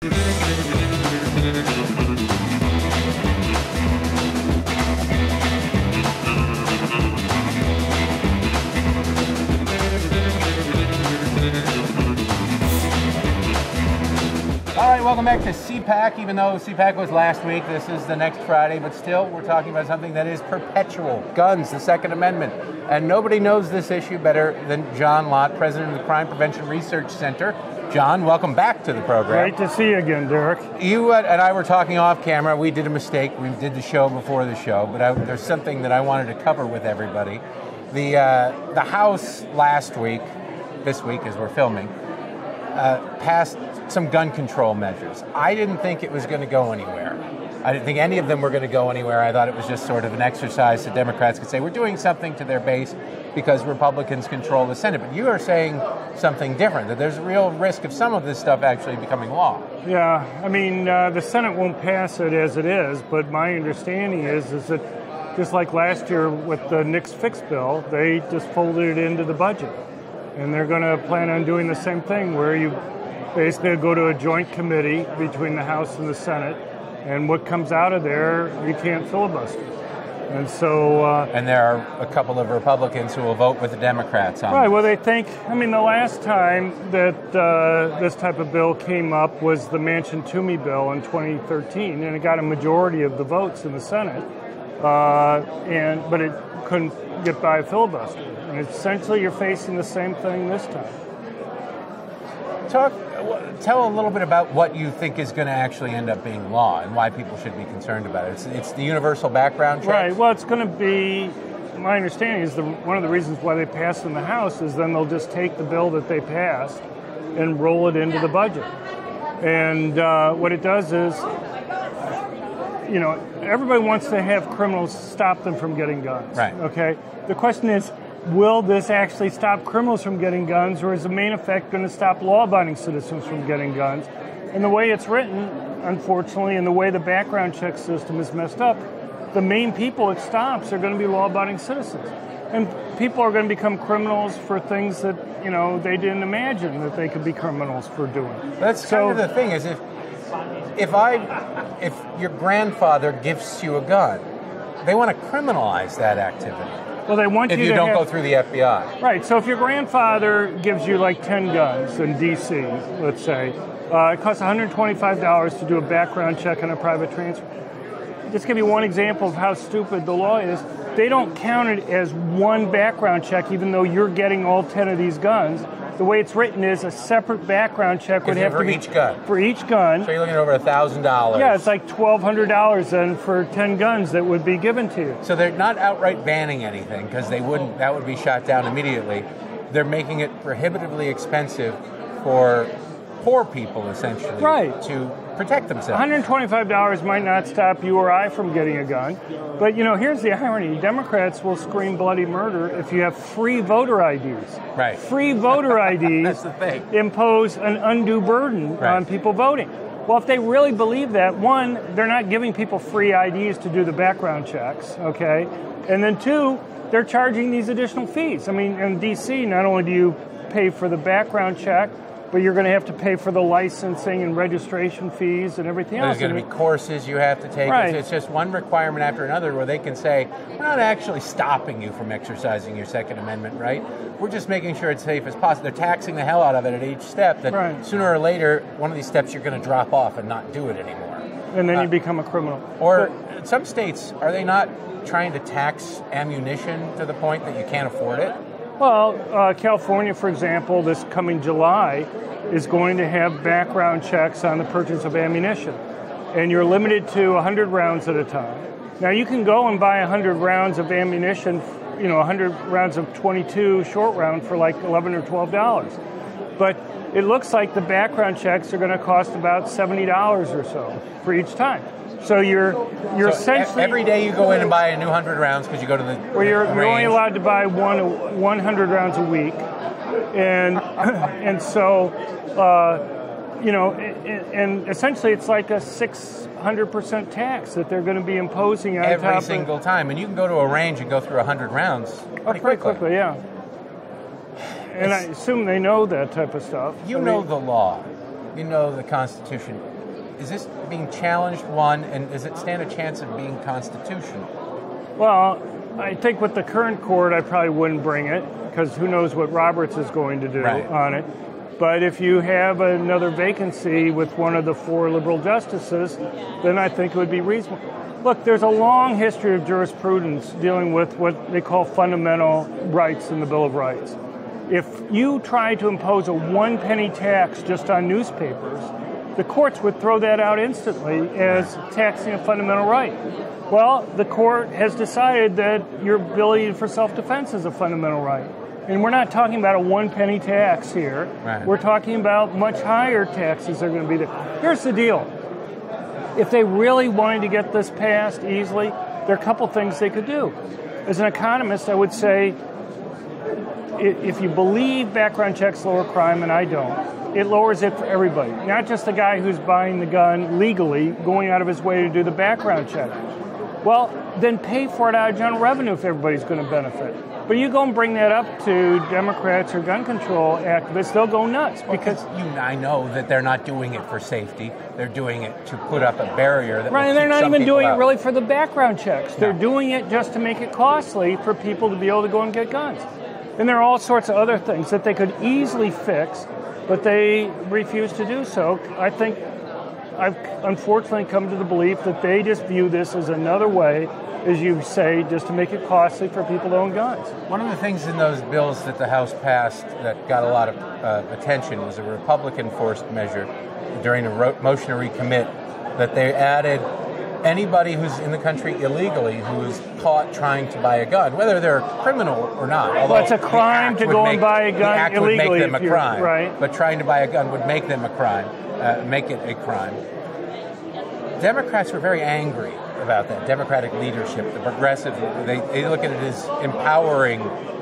All right, welcome back to CPAC. Even though CPAC was last week, this is the next Friday, but still, we're talking about something that is perpetual. Guns, the Second Amendment. And nobody knows this issue better than John Lott, president of the Crime Prevention Research Center. John, welcome back to the program. Great to see you again, Derek. You and I were talking off camera. We did a mistake. We did the show before the show, but there's something that I wanted to cover with everybody. The House last week, this week as we're filming, passed some gun control measures. I didn't think it was going to go anywhere. I didn't think any of them were going to go anywhere. I thought it was just sort of an exercise so Democrats could say, we're doing something to their base because Republicans control the Senate. But you are saying something different, that there's a real risk of some of this stuff actually becoming law. Yeah, I mean, the Senate won't pass it as it is, but my understanding is that just like last year with the Nix Fix bill, they just folded it into the budget. And they're going to plan on doing the same thing where you basically go to a joint committee between the House and the Senate, and what comes out of there, you can't filibuster. And so... and there are a couple of Republicans who will vote with the Democrats on Right, this. well, they think... I mean, the last time that this type of bill came up was the Manchin-Toomey bill in 2013, and it got a majority of the votes in the Senate, but it couldn't get by a filibuster. And essentially, you're facing the same thing this time. Tell a little bit about what you think is going to actually end up being law and why people should be concerned about it. It's the universal background check? Right. Well, it's going to be, my understanding is one of the reasons why they passed in the House is then they'll just take the bill that they passed and roll it into the budget. And what it does is, you know, everybody wants to have criminals stop them from getting guns. Right. Okay? The question is, will this actually stop criminals from getting guns, or is the main effect going to stop law-abiding citizens from getting guns? And the way it's written, unfortunately, and the way the background check system is messed up, the main people it stops are going to be law-abiding citizens. And people are going to become criminals for things that, you know, they didn't imagine that they could be criminals for doing. That's kind of the thing, is if your grandfather gifts you a gun, they want to criminalize that activity. Well, they want if you you to don't go through the FBI. Right. So if your grandfather gives you like 10 guns in D.C., let's say, it costs $125 to do a background check on a private transfer. Just give you one example of how stupid the law is. They don't count it as one background check, even though you're getting all 10 of these guns. The way it's written is a separate background check would have to be each gun. For each gun. So you're looking at over $1,000. Yeah, it's like $1,200 then for 10 guns that would be given to you. So they're not outright banning anything because they wouldn't. That would be shot down immediately. They're making it prohibitively expensive for poor people, essentially, right, to protect themselves. $125 might not stop you or I from getting a gun. But, you know, here's the irony. Democrats will scream bloody murder if you have free voter IDs. Right. Free voter IDs That's the thing. Impose an undue burden on people voting. Well, if they really believe that, one, they're not giving people free IDs to do the background checks, okay? And then two, they're charging these additional fees. I mean, in D.C., not only do you pay for the background check, but you're going to have to pay for the licensing and registration fees and everything else. There's going to be courses you have to take. Right. It's just one requirement after another where they can say, we're not actually stopping you from exercising your Second Amendment right. We're just making sure it's safe as possible. They're taxing the hell out of it at each step that sooner or later, one of these steps you're going to drop off and not do it anymore. And then you become a criminal. Or some states, are they not trying to tax ammunition to the point that you can't afford it? Well, California, for example, this coming July is going to have background checks on the purchase of ammunition. And you're limited to 100 rounds at a time. Now, you can go and buy 100 rounds of ammunition, you know, 100 rounds of .22 short round for like $11 or $12. But it looks like the background checks are going to cost about $70 or so for each time. So you're essentially... Every day you go in and buy a new 100 rounds because you go to the Well, you're only allowed to buy 100 rounds a week. And so, you know, and essentially it's like a 600% tax that they're going to be imposing on every single time. And you can go to a range and go through 100 rounds pretty quickly. Yeah. And I assume they know that type of stuff. You know the law. You know the Constitution. Is this being challenged, one, and does it stand a chance of being constitutional? Well, I think with the current court, I probably wouldn't bring it, because who knows what Roberts is going to do on it. But if you have another vacancy with one of the 4 liberal justices, then I think it would be reasonable. Look, there's a long history of jurisprudence dealing with what they call fundamental rights in the Bill of Rights. If you try to impose a 1 penny tax just on newspapers, the courts would throw that out instantly as taxing a fundamental right. Well, the court has decided that your ability for self-defense is a fundamental right. And we're not talking about a 1 penny tax here. Right. We're talking about much higher taxes that are going to be there. Here's the deal. If they really wanted to get this passed easily, there are a couple things they could do. As an economist, I would say, if you believe background checks lower crime, and I don't, it lowers it for everybody. Not just the guy who's buying the gun legally, going out of his way to do the background check. Well, then pay for it out of general revenue if everybody's going to benefit. But you go and bring that up to Democrats or gun control activists, they'll go nuts. Because you and I know that they're not doing it for safety. They're doing it to put up a barrier that right, will and they're keep not some even people doing out. it really for the background checks. No. They're doing it just to make it costly for people to be able to go and get guns. And there are all sorts of other things that they could easily fix, but they refuse to do so. I think I've unfortunately come to the belief that they just view this as another way, as you say, just to make it costly for people to own guns. One of the things in those bills that the House passed that got a lot of attention was a Republican-forced measure during a motion to recommit that they added anybody who's in the country illegally who is caught trying to buy a gun, whether they're a criminal or not. Well, it's a crime to go and buy a gun illegally. The act would make them a crime, right. But trying to buy a gun would make them a crime, make it a crime. Democrats were very angry about that. Democratic leadership, the progressive, they look at it as empowering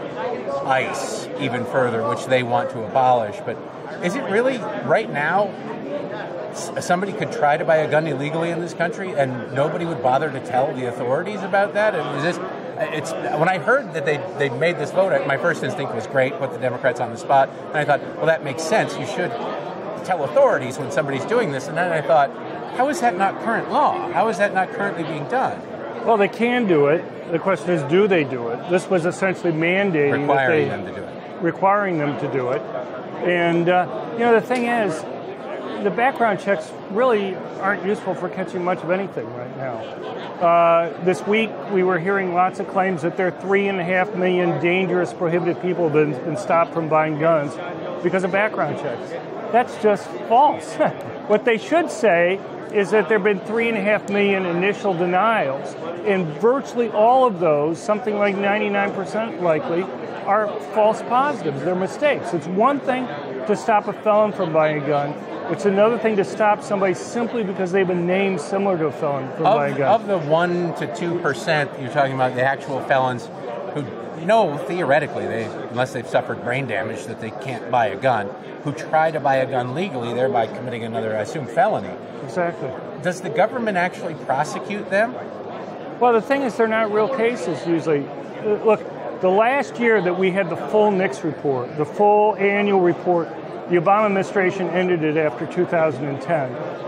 ICE even further, which they want to abolish. But is it really, right now, somebody could try to buy a gun illegally in this country and nobody would bother to tell the authorities about that? And when I heard that they made this vote, my first instinct was great, put the Democrats on the spot. And I thought, well, that makes sense. You should tell authorities when somebody's doing this. And then I thought, how is that not current law? How is that not currently being done? Well, they can do it. The question is, do they do it? This was essentially mandating requiring them to do it. Requiring them to do it. And, the thing is, the background checks really aren't useful for catching much of anything right now. This week, we were hearing lots of claims that there are 3.5 million dangerous, prohibited people that have been stopped from buying guns because of background checks. That's just false. What they should say is that there have been 3.5 million initial denials, and virtually all of those, something like 99% likely, are false positives. They're mistakes. It's one thing to stop a felon from buying a gun. It's another thing to stop somebody simply because they've been named similar to a felon from buying a gun. Of the 1 to 2%, you're talking about the actual felons who know theoretically, unless they've suffered brain damage, that they can't buy a gun, who try to buy a gun legally, thereby committing another, I assume, felony. Exactly. Does the government actually prosecute them? Well, the thing is, they're not real cases usually. Look, the last year that we had the full NICS report, the full annual report, the Obama administration ended it after 2010.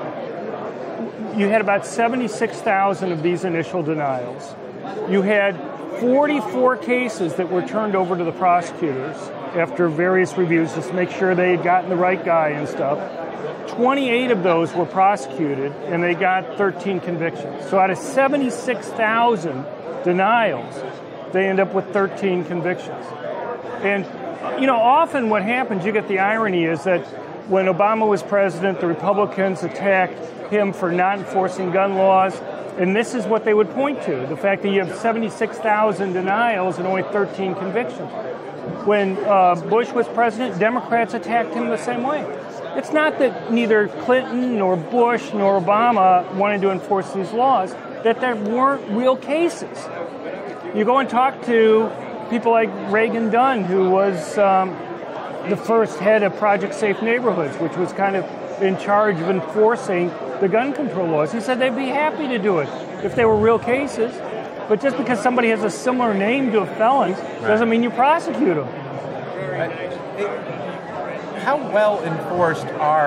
You had about 76,000 of these initial denials. You had 44 cases that were turned over to the prosecutors after various reviews just to make sure they had gotten the right guy and stuff. 28 of those were prosecuted, and they got 13 convictions. So out of 76,000 denials, they end up with 13 convictions. And, often what happens, you get the irony, is that when Obama was president, the Republicans attacked him for not enforcing gun laws, and this is what they would point to, the fact that you have 76,000 denials and only 13 convictions. When Bush was president, Democrats attacked him the same way. It's not that neither Clinton nor Bush nor Obama wanted to enforce these laws, that there weren't real cases. You go and talk to people like Reagan Dunn, who was the first head of Project Safe Neighborhoods, which was kind of in charge of enforcing the gun control laws. He said they'd be happy to do it if they were real cases. But just because somebody has a similar name to a felon doesn't mean you prosecute them. How well enforced are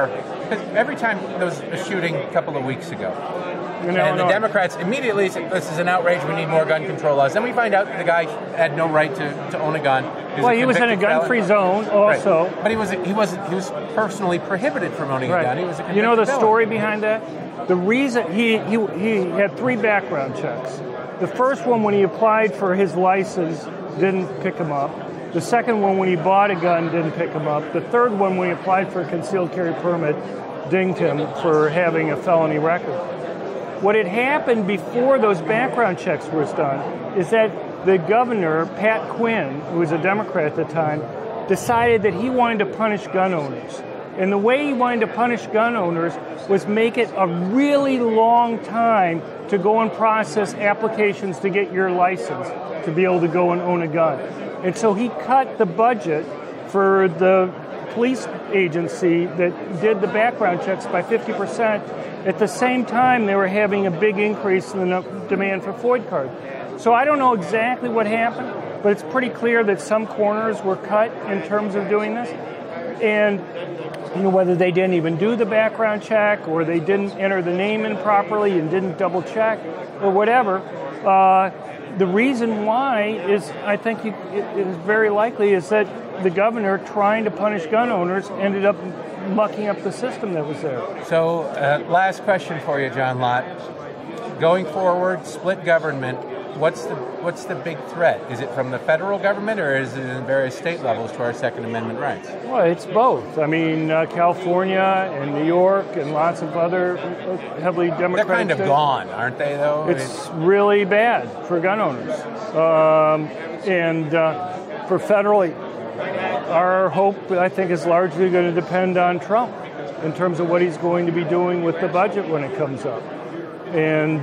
because every time there was a shooting a couple of weeks ago, You and know, the Democrats immediately said, this is an outrage, we need more gun control laws. Then we find out the guy had no right to own a gun. Well, he was in a gun-free zone also. Right. But he was personally prohibited from owning a gun. He was a You know the felon. story behind that? The reason he had 3 background checks. The first one, when he applied for his license, didn't pick him up. The second one, when he bought a gun, didn't pick him up. The third one, when he applied for a concealed carry permit, dinged him for having a felony record. What had happened before those background checks were done is that the governor, Pat Quinn, who was a Democrat at the time, decided that he wanted to punish gun owners. And the way he wanted to punish gun owners was make it a really long time to go and process applications to get your license to be able to go and own a gun. And so he cut the budget for the police agency that did the background checks by 50%. At the same time, they were having a big increase in the demand for FOID cards. So I don't know exactly what happened, but it's pretty clear that some corners were cut in terms of doing this. And whether they didn't even do the background check or they didn't enter the name in properly and didn't double check or whatever, the reason why is, I think it is very likely, is that the governor, trying to punish gun owners, ended up mucking up the system that was there. So, last question for you, John Lott. Going forward, split government, what's the big threat? Is it from the federal government, or is it in various state levels to our Second Amendment rights? Well, it's both. I mean, California and New York and lots of other heavily Democratic They're kind of states. Gone, aren't they, though? It's really bad for gun owners. And for federally, our hope, I think, is largely going to depend on Trump in terms of what he's going to be doing with the budget when it comes up. And,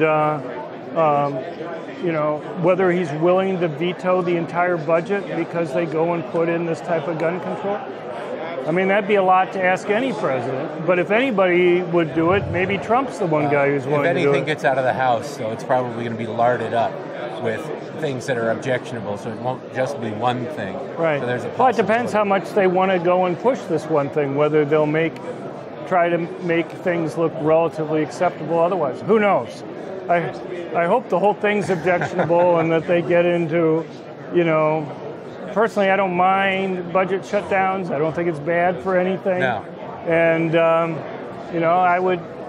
whether he's willing to veto the entire budget because they go and put in this type of gun control. I mean, that'd be a lot to ask any president. But if anybody would do it, maybe Trump's the one guy who's willing to do it. If anything gets out of the House, though, it's probably going to be larded up with things that are objectionable, so it won't just be one thing. Right. So there's a well, it depends how much they want to go and push this one thing, whether they'll try to make things look relatively acceptable otherwise. Who knows? I hope the whole thing's objectionable and that they get into, personally, I don't mind budget shutdowns. I don't think it's bad for anything. No. And, I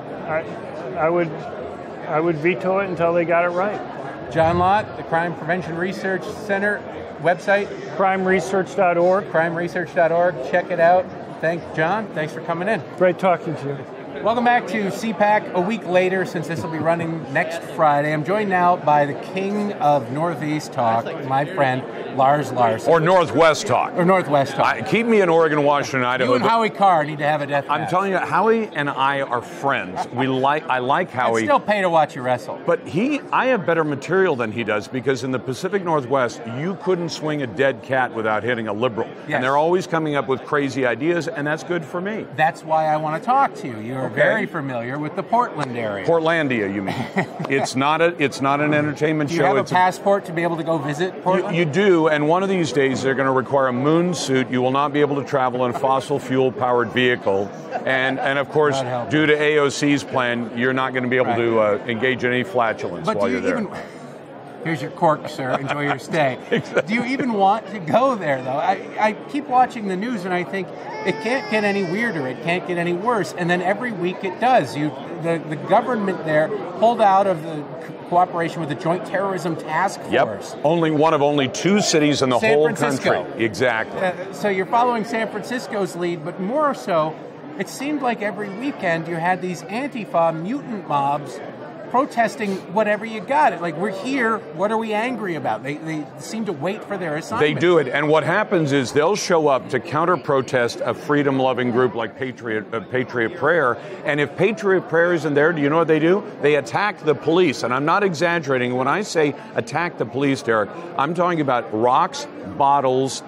would veto it until they got it right. John Lott, the Crime Prevention Research Center website. Crimeresearch.org. Crimeresearch.org. Check it out. Thanks for coming in. Great talking to you. Welcome back to CPAC a week later, since this will be running next Friday. I'm joined now by the king of Northeast Talk, my friend Lars Larson. Or Northwest Talk. Or Northwest Talk. Keep me in Oregon, Washington, Idaho. You and Howie Carr need to have a death match. I'm telling you, Howie and I are friends. I like Howie. I'd still pay to watch you wrestle. But I have better material than he does, because in the Pacific Northwest, you couldn't swing a dead cat without hitting a liberal. Yes. And they're always coming up with crazy ideas, and that's good for me. That's why I want to talk to you. You're very familiar with the Portland area. Portlandia, you mean? It's not an entertainment Do show. you have a passport to be able to go visit Portland? You do, and one of these days they're going to require a moon suit. You will not be able to travel in a fossil fuel-powered vehicle. And of course, due to AOC's plan, you're not going to be able to engage in any flatulence while you're there. Here's your cork, sir. Enjoy your stay. Do you even want to go there, though? I keep watching the news, and I think it can't get any weirder. It can't get any worse. And then every week it does. The government there pulled out of the cooperation with the Joint Terrorism Task Force. Yep. Only 2 cities in the whole country. Exactly. So you're following San Francisco's lead, but more so, it seemed like every weekend you had these Antifa mutant mobs protesting whatever you got. Like, we're here, what are we angry about? They seem to wait for their assignment. They do it, and what happens is they'll show up to counter-protest a freedom-loving group like Patriot Prayer, and if Patriot Prayer isn't there, do you know what they do? They attack the police, and I'm not exaggerating. When I say attack the police, Derek, I'm talking about rocks, bottles,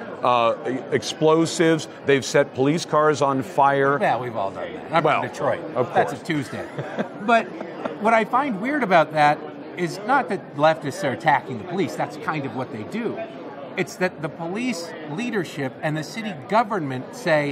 explosives. They've set police cars on fire. Yeah, we've all done that. I'm from Detroit. Of That's course. a Tuesday. But what I find weird about that is not that leftists are attacking the police. That's kind of what they do. It's that the police leadership and the city government say,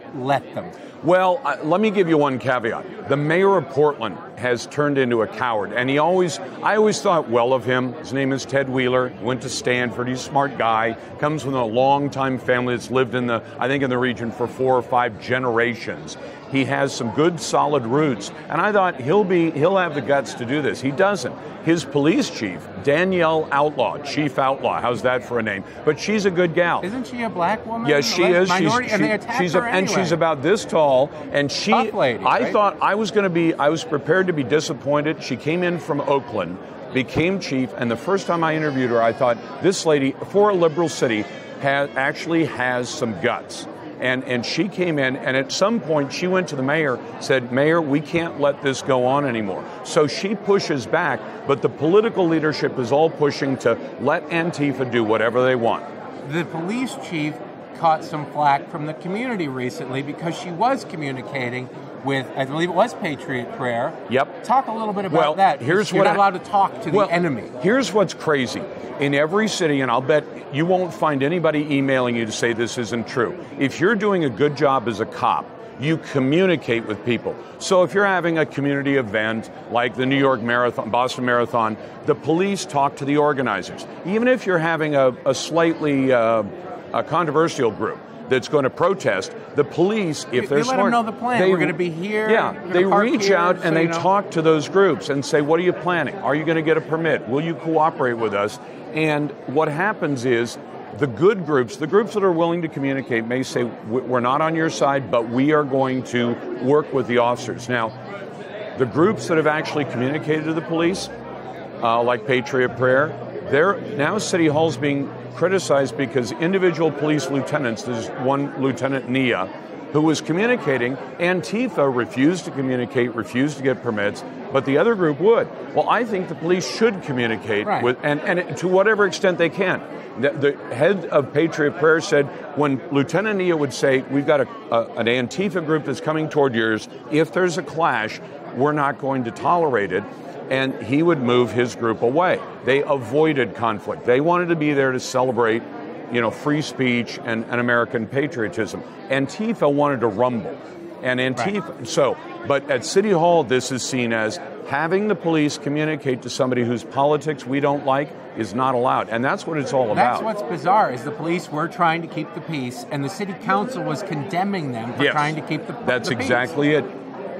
let them? Well, let me give you one caveat. The mayor of Portland has turned into a coward, and I always thought well of him. His name is Ted Wheeler, went to Stanford, he's a smart guy, comes from a long-time family that's lived in the region for 4 or 5 generations. He has some good, solid roots, and I thought he'll have the guts to do this. He doesn't. His police chief, Danielle Outlaw, Chief Outlaw, how's that for a name? But she's a good gal. Isn't she a black woman? Yes, she is. Minority, and they attack her anyway. And she's about this tall. And she, tough lady, right? I thought I was prepared to be disappointed. She came in from Oakland, became chief, and the first time I interviewed her, I thought this lady, for a liberal city, actually has some guts. And she came in, and at some point she went to the mayor, said, Mayor, we can't let this go on anymore. So she pushes back, but the political leadership is all pushing to let Antifa do whatever they want. The police chief caught some flack from the community recently because she was communicating with, I believe it was Patriot Prayer. Yep. Talk a little bit about that. You're not allowed to talk to the enemy. Here's what's crazy. In every city, and I'll bet you won't find anybody emailing you to say this isn't true. If you're doing a good job as a cop, you communicate with people. So if you're having a community event like the New York Marathon, Boston Marathon, the police talk to the organizers. Even if you're having a slightly controversial group that's going to protest, the police, if they're smart, let them know the plan. We're going to be here. Yeah, they reach out and they talk to those groups and say, what are you planning? Are you going to get a permit? Will you cooperate with us? And what happens is the good groups, the groups that are willing to communicate, may say, we're not on your side, but we are going to work with the officers. Now, the groups that have actually communicated to the police, like Patriot Prayer, now City Hall's being criticized because individual police lieutenants, there's one Lieutenant Nia, who was communicating. Antifa refused to communicate, refused to get permits, but the other group would. Well, I think the police should communicate with, and to whatever extent they can. The head of Patriot Prayer said when Lieutenant Nia would say, we've got an Antifa group that's coming toward yours, if there's a clash, we're not going to tolerate it. And he would move his group away. They avoided conflict. They wanted to be there to celebrate, free speech and American patriotism. Antifa wanted to rumble. And Antifa, but at City Hall, this is seen as having the police communicate to somebody whose politics we don't like is not allowed. And that's what it's all about. That's what's bizarre, is the police were trying to keep the peace, and the city council was condemning them for trying to keep the peace. That's exactly it.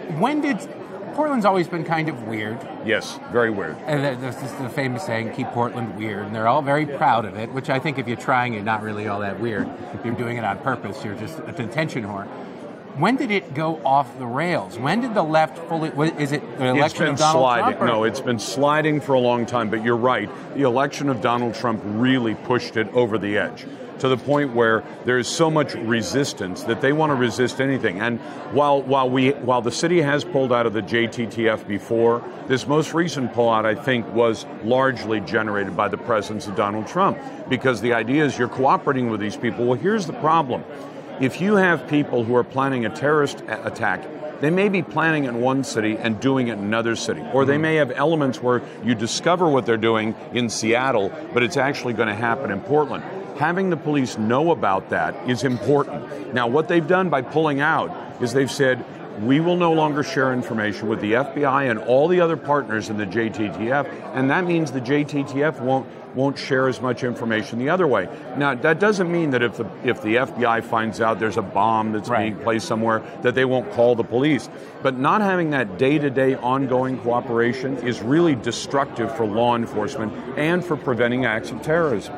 Portland's always been kind of weird. Yes, very weird. And there's the famous saying, keep Portland weird, and they're all very proud of it, which I think if you're trying, you're not really all that weird. If you're doing it on purpose, you're just a detention whore. When did it go off the rails? When did the left fully, is it the election of Donald Trump? No, it's been sliding for a long time, but you're right. The election of Donald Trump really pushed it over the edge, to the point where there's so much resistance that they want to resist anything. And while the city has pulled out of the JTTF before, this most recent pullout, I think, was largely generated by the presence of Donald Trump, because the idea is you're cooperating with these people. Well, here's the problem. If you have people who are planning a terrorist attack, they may be planning in one city and doing it in another city. Or they may have elements where you discover what they're doing in Seattle, but it's actually going to happen in Portland. Having the police know about that is important. Now, what they've done by pulling out is they've said, we will no longer share information with the FBI and all the other partners in the JTTF, and that means the JTTF won't share as much information the other way. Now, that doesn't mean that if the FBI finds out there's a bomb that's being placed somewhere, that they won't call the police. But not having that day-to-day ongoing cooperation is really destructive for law enforcement and for preventing acts of terrorism.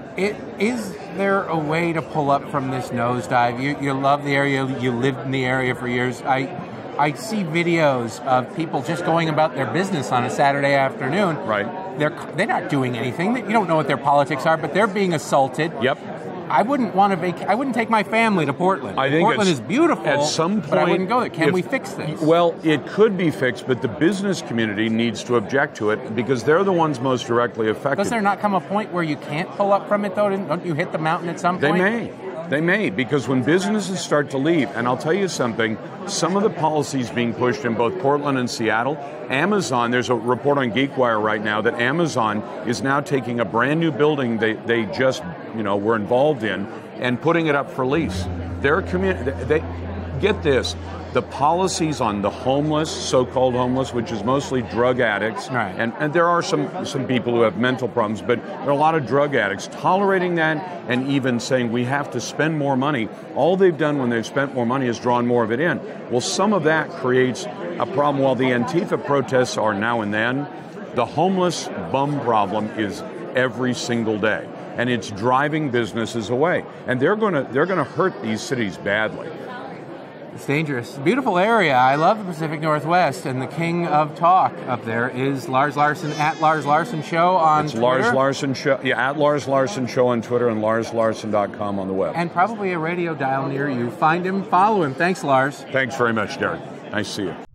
Is there a way to pull up from this nosedive? You love the area, you lived in the area for years. I see videos of people just going about their business on a Saturday afternoon. Right. They're not doing anything. You don't know what their politics are, but they're being assaulted. Yep. I wouldn't want to I wouldn't take my family to Portland. I think Portland is beautiful. At some point, but I wouldn't go there. Can we fix this? Well, it could be fixed, but the business community needs to object to it because they're the ones most directly affected. Does there not come a point where you can't pull up from it, though? Don't you hit the mountain at some point? They may, because when businesses start to leave, and I'll tell you something, some of the policies being pushed in both Portland and Seattle, Amazon, there's a report on GeekWire right now that Amazon is now taking a brand new building they just were involved in and putting it up for lease. get this, the policies on the homeless, so-called homeless, which is mostly drug addicts, right. and there are some people who have mental problems, but there are a lot of drug addicts, tolerating that and even saying we have to spend more money. All they've done when they've spent more money is drawn more of it in. Well, some of that creates a problem. While the Antifa protests are now and then, the homeless bum problem is every single day, and it's driving businesses away. And they're going to hurt these cities badly. It's dangerous. Beautiful area. I love the Pacific Northwest, and the king of talk up there is Lars Larson at Lars Larson Show on Twitter. Lars Larson Show, at Lars Larson Show on Twitter and LarsLarson.com on the web. And probably a radio dial near you. Find him, follow him. Thanks, Lars. Thanks very much, Derek. Nice to see you.